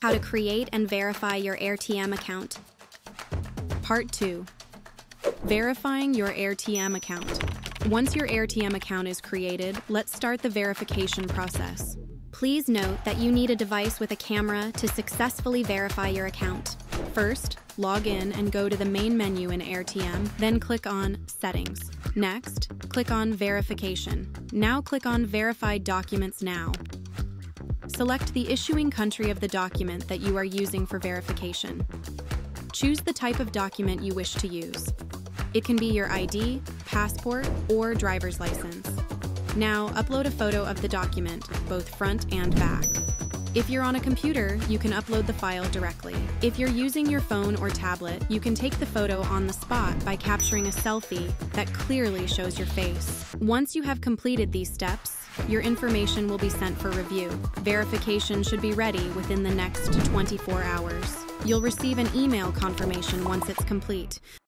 How to create and verify your AirTM account. Part 2. Verifying your AirTM account. Once your AirTM account is created, let's start the verification process. Please note that you need a device with a camera to successfully verify your account. First, log in and go to the main menu in AirTM, then click on Settings. Next, click on Verification. Now click on Verify Documents Now. Select the issuing country of the document that you are using for verification. Choose the type of document you wish to use. It can be your ID, passport, or driver's license. Now, upload a photo of the document, both front and back. If you're on a computer, you can upload the file directly. If you're using your phone or tablet, you can take the photo on the spot by capturing a selfie that clearly shows your face. Once you have completed these steps, your information will be sent for review. Verification should be ready within the next 24 hours. You'll receive an email confirmation once it's complete.